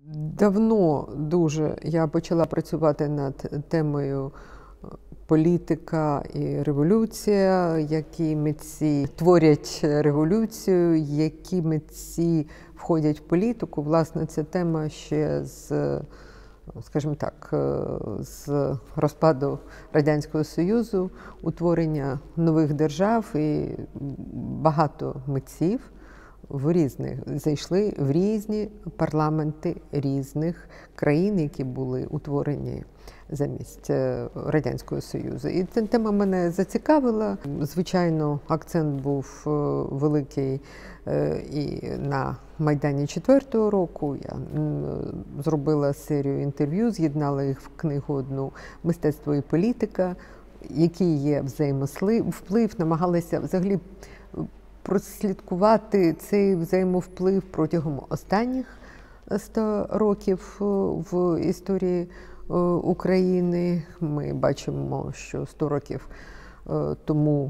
Давно дуже я почала працювати над темою політика і революція, які митці творять революцію, які митці входять в політику. Власне, ця тема ще скажімо так, з розпаду Радянського Союзу, утворення нових держав, і багато митців зайшли в різні парламенти різних країн, які були утворені замість Радянського Союзу. І ця тема мене зацікавила. Звичайно, акцент був великий і на Майдані 4-го року. Я зробила серію інтерв'ю, з'єднала їх в книгу одну «Мистецтво і політика», який є взаємовплив, намагалася взагалі прослідкувати цей взаємовплив протягом останніх 100 років в історії України. Ми бачимо, що 100 років тому,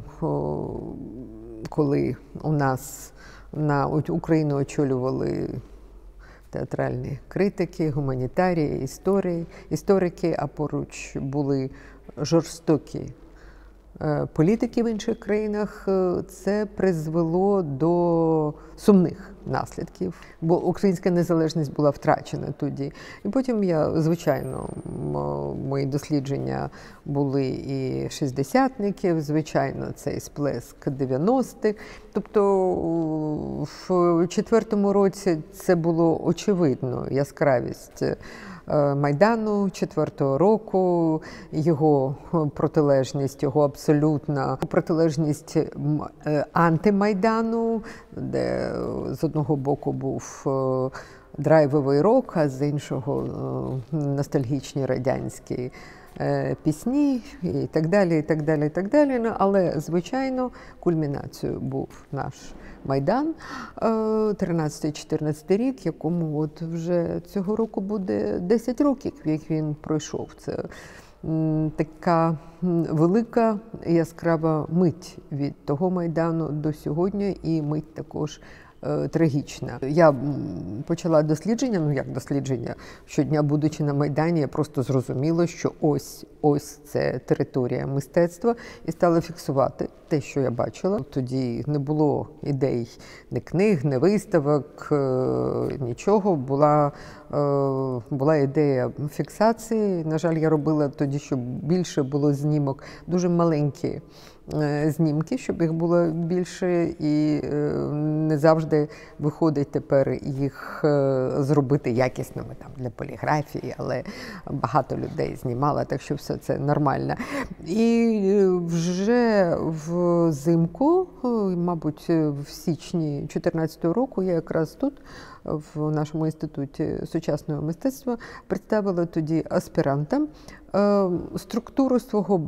коли у нас на Україну очолювали театральні критики, гуманітарії, історики, а поруч були жорстокі політики в інших країнах, це призвело до сумних наслідків, бо українська незалежність була втрачена тоді. І потім звичайно, мої дослідження були і шістдесятників, звичайно, цей сплеск 90-х. Тобто в 4-му році це було очевидно, яскравість Майдану 4-го року, його протилежність, його абсолютна протилежність антимайдану, де з одного боку був драйвовий рок, а з іншого ностальгічні радянські пісні і так далі, і так далі, і так далі. Але, звичайно, кульмінацією був наш Майдан, 13-14 рік, якому от вже цього року буде 10 років, як він пройшов. Це така велика яскрава мить від того Майдану до сьогодні, і мить також трагічна. Я почала дослідження, як дослідження, щодня будучи на Майдані, я просто зрозуміла, що ось це територія мистецтва, і стала фіксувати те, що я бачила. Тоді не було ідей, ні книг, ні виставок, нічого. Була ідея фіксації. На жаль, я робила тоді, щоб більше було знімок, дуже маленькі знімки, щоб їх було більше, і не завжди виходить тепер їх зробити якісними там для поліграфії, але багато людей знімало, так що все це нормально. І вже взимку, мабуть, в січні 2014 року, я якраз тут, в нашому інституті сучасного мистецтва, представила тоді аспірантам структуру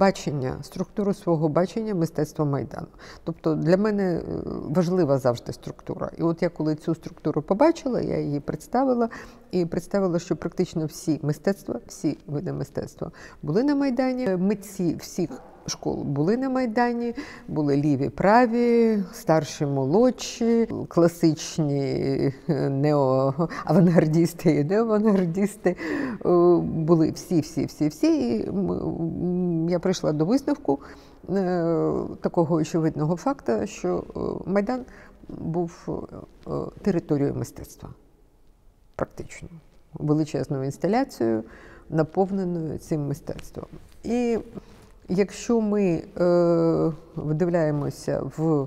свого бачення мистецтва Майдану. Тобто для мене важлива завжди структура. І от я коли цю структуру побачила, я її представила, і представила, що практично всі види мистецтва були на Майдані, митці всіх школ були на Майдані, були ліві, праві, старші, молодші, класичні авангардісти і неоавангардісти. Були всі. І я прийшла до висновку такого очевидного факту, що Майдан був територією мистецтва. Практично. Величезною інсталяцією, наповненою цим мистецтвом. І якщо ми вдивляємося в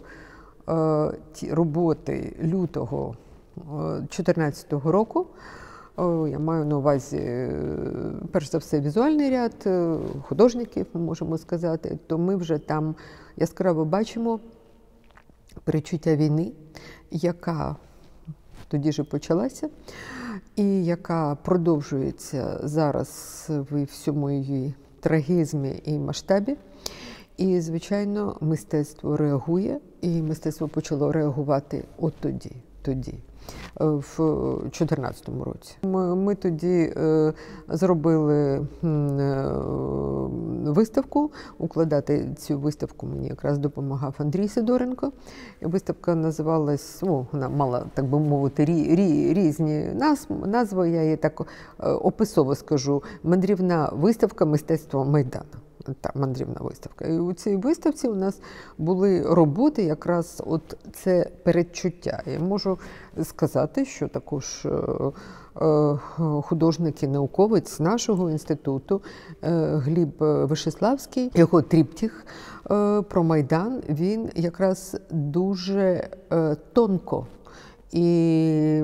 ті роботи лютого 2014 року, я маю на увазі, перш за все, візуальний ряд художників, ми можемо сказати, то ми вже там яскраво бачимо перечуття війни, яка тоді ж почалася, і яка продовжується зараз в всьому її трагізмі і масштабі. І, звичайно, мистецтво реагує, і мистецтво почало реагувати от тоді. тоді, в 2014 році. Ми тоді зробили виставку. Укладати цю виставку мені якраз допомагав Андрій Сидоренко. Виставка називалась, вона мала, так би мовити, різні назви, я її так описово скажу, «Мандрівна виставка мистецтва Майдану». Та мандрівна виставка. І у цій виставці у нас були роботи, якраз от це передчуття. Я можу сказати, що також художник і науковець нашого інституту Гліб Вишеславський, його тріптіх про Майдан, він якраз дуже тонко і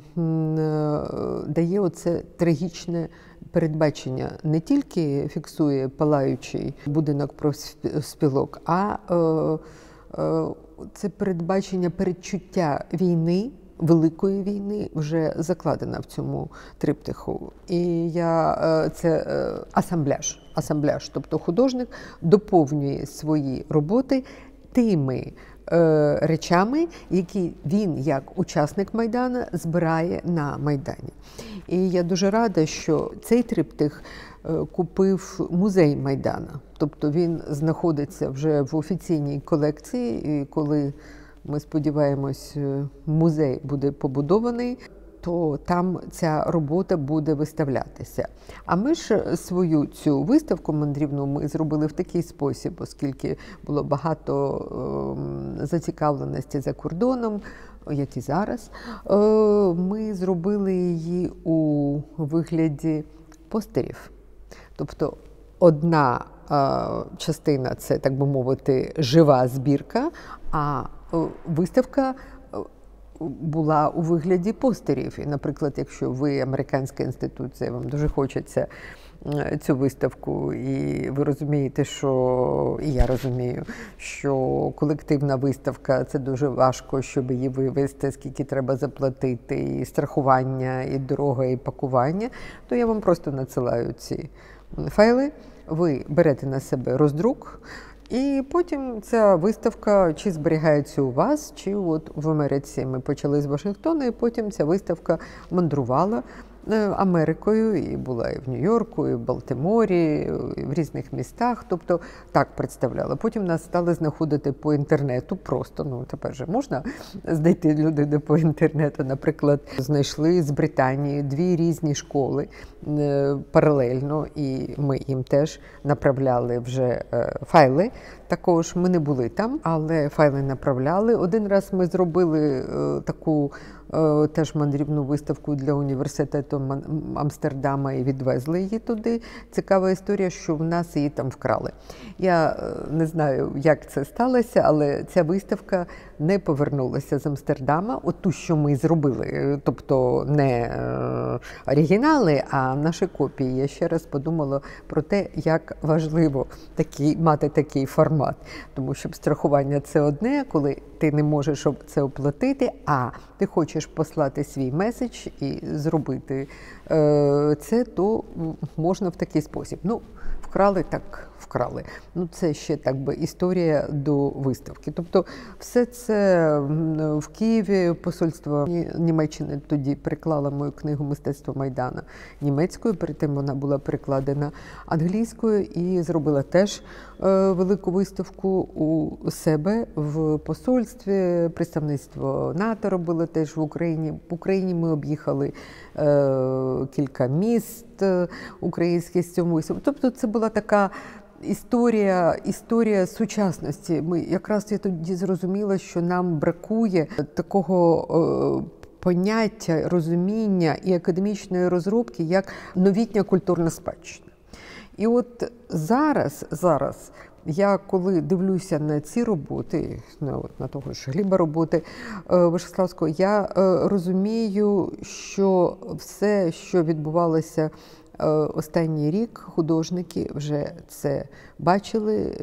дає оце трагічне передбачення, не тільки фіксує палаючий будинок профспілок, а це передбачення, передчуття війни, великої війни вже закладена в цьому триптиху. І це асамбляж, тобто художник доповнює свої роботи тими речами, які він, як учасник Майдану, збирає на Майдані. І я дуже рада, що цей триптих купив музей Майдану. Тобто він знаходиться вже в офіційній колекції, і коли, ми сподіваємось, музей буде побудований, то там ця робота буде виставлятися. А ми ж свою цю виставку мандрівну ми зробили в такий спосіб, оскільки було багато зацікавленості за кордоном, як і зараз. Ми зробили її у вигляді постерів. Тобто одна частина – це, так би мовити, жива збірка, а виставка була у вигляді постерів. І, наприклад, якщо ви американська інституція, вам дуже хочеться цю виставку, і ви розумієте, що, і я розумію, що колективна виставка – це дуже важко, щоб її вивезти, скільки треба заплатити, і страхування, і дорога, і пакування, то я вам просто надсилаю ці файли, ви берете на себе роздрук, і потім ця виставка чи зберігається у вас, чи от в Америці. Ми почали з Вашингтона, і потім ця виставка мандрувала Америкою, і була і в Нью-Йорку, і в Балтиморі, і в різних містах, тобто так представляла. Потім нас стали знаходити по інтернету просто, тепер же можна знайти людину по інтернету. Наприклад, знайшли з Британії 2 різні школи паралельно, і ми їм теж направляли вже файли. Також ми не були там, але файли направляли. Один раз ми зробили таку теж мандрівну виставку для університету Амстердама і відвезли її туди. Цікава історія, що в нас її там вкрали. Я не знаю, як це сталося, але ця виставка не повернулася з Амстердама. От ту, що ми зробили, тобто не оригінали, а наші копії. Я ще раз подумала про те, як важливо мати такий формат. Тому що страхування – це одне, коли ти не можеш це оплатити, а ти хочеш послати свій меседж і зробити це, то можна в такий спосіб. Вкрали, так вкрали. Це ще так би історія до виставки. Тобто все це в Києві, посольство Німеччини тоді переклало мою книгу «Мистецтво Майдану» німецькою, перед тим вона була перекладена англійською, і зробила теж велику виставку у себе в посольстві, представництво НАТО робило теж в Україні. В Україні ми об'їхали кілька міст українських з цьому. Тобто це була така історія сучасності. Я тоді зрозуміла, що нам бракує такого поняття, розуміння і академічної розробки, як новітня культурна спадщина. І от зараз я, коли дивлюся на ці роботи, на того ж Гліба роботи Вишеславського, я розумію, що все, що відбувалося останній рік, художники вже це бачили,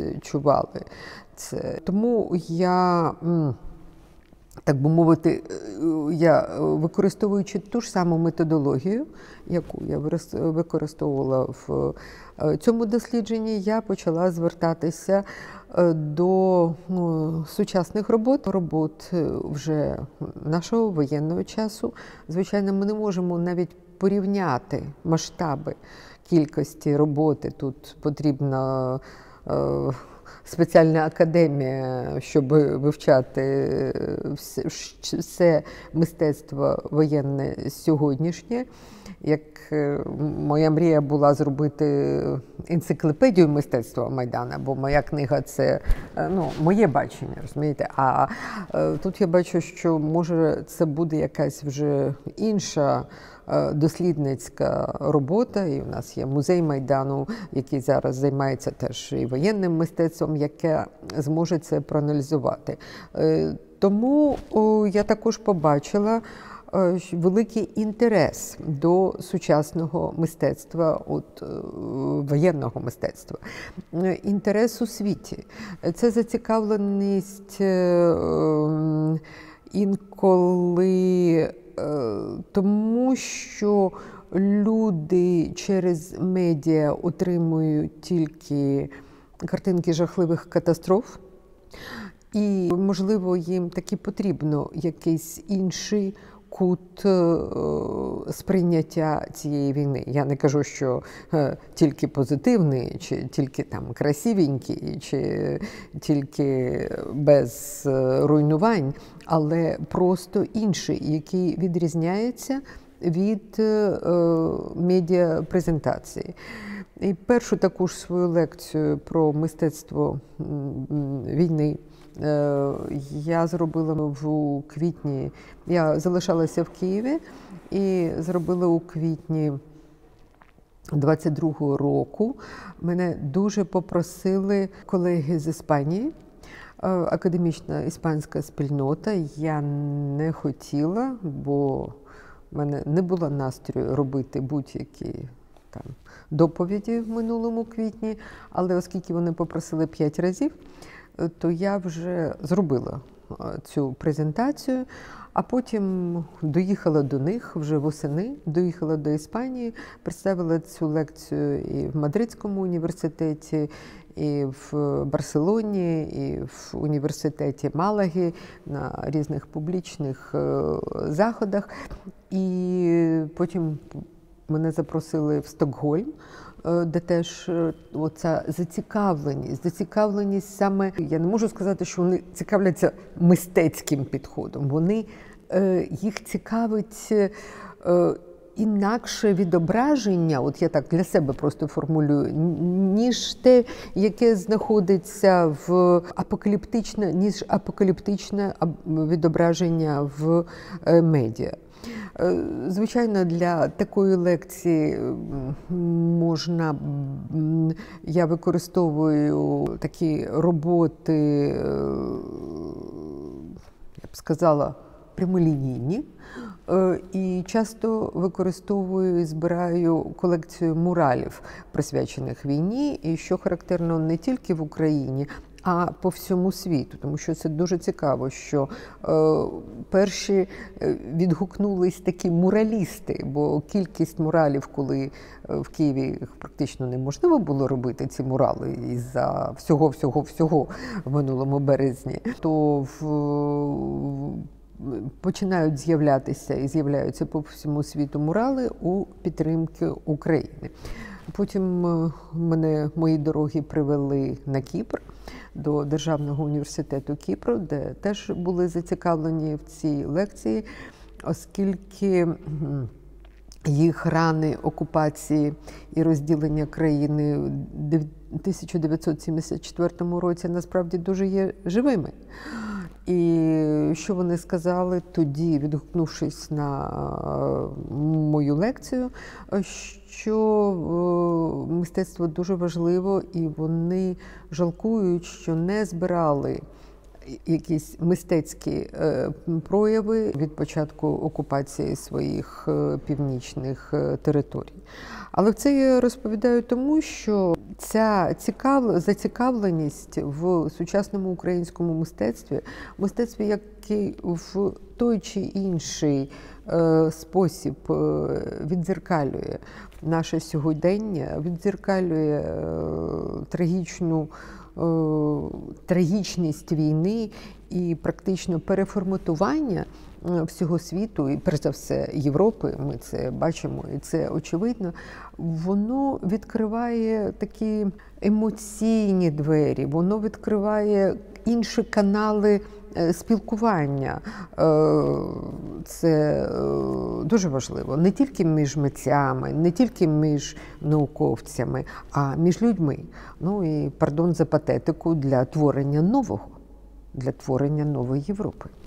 передчували це. Тому я, так би мовити, я, використовуючи ту ж саму методологію, яку я використовувала в цьому дослідженні, я почала звертатися до сучасних робот вже нашого воєнного часу. Звичайно, ми не можемо навіть порівняти масштаби кількості роботи. Тут потрібна спеціальна академія, щоб вивчати все мистецтво воєнне сьогоднішнє. Як моя мрія була зробити енциклопедію мистецтва Майдану, бо моя книга – це моє бачення, розумієте? А тут я бачу, що може це буде якась вже інша дослідницька робота, і у нас є музей Майдану, який зараз займається теж і воєнним мистецтвом, яке зможе це проаналізувати. Тому я також побачила великий інтерес до сучасного мистецтва, воєнного мистецтва. Інтерес у світі. Це зацікавленість інколи тому, що люди через медіа отримують тільки картинки жахливих катастроф, і, можливо, їм таки потрібно якийсь інший кут сприйняття цієї війни. Я не кажу, що тільки позитивний, чи тільки там красивенький, чи тільки без руйнувань, але просто інший, який відрізняється від медіапрезентації. І першу таку ж свою лекцію про мистецтво війни я зробила в квітні. Я залишалася в Києві і зробила у квітні 22-го року. Мене дуже попросили колеги з Іспанії, академічна іспанська спільнота. Я не хотіла, бо в мене не було настрою робити будь-які доповіді в минулому квітні, але оскільки вони попросили 5 разів, то я вже зробила цю презентацію, а потім доїхала до них вже восени, доїхала до Іспанії, представила цю лекцію і в Мадридському університеті, і в Барселоні, і в університеті Малаги, на різних публічних заходах. І потім мене запросили в Стокгольм, де теж оця зацікавленість саме, я не можу сказати, що вони цікавляться мистецьким підходом, їх цікавить інакше відображення, от я так для себе просто формулюю, ніж те, яке знаходиться ніж апокаліптичне відображення в медіа. Звичайно, для такої лекції я використовую такі роботи, я б сказала, прямолінійні, і часто використовую і збираю колекцію муралів, присвячених війні, і що характерно не тільки в Україні, а по всьому світу, тому що це дуже цікаво, що перші відгукнулись такі муралісти, бо кількість муралів, коли в Києві практично неможливо було робити ці мурали із-за всього в минулому березні, то починають з'являтися і з'являються по всьому світу мурали у підтримки України. Потім мої дороги привели на Кіпр, до Державного університету Кіпру, де теж були зацікавлені в цій лекції, оскільки їх рани окупації і розділення країни в 1974 році насправді дуже є живими. І що вони сказали тоді, відгукнувшись на мою лекцію, що мистецтво дуже важливо, і вони жалкують, що не збирали якісь мистецькі прояви від початку окупації своїх північних територій. Але це я розповідаю тому, що ця зацікавленість в сучасному українському мистецтві, яке в той чи інший спосіб віддзеркалює наше сьогодення, віддзеркалює трагічність війни і практично переформатування всього світу, і перш за все Європи, ми це бачимо, і це очевидно, воно відкриває такі емоційні двері, воно відкриває інші канали спілкування. Це дуже важливо. Не тільки між митцями, не тільки між науковцями, а між людьми. Ну і, пардон за патетику, для творення нової Європи.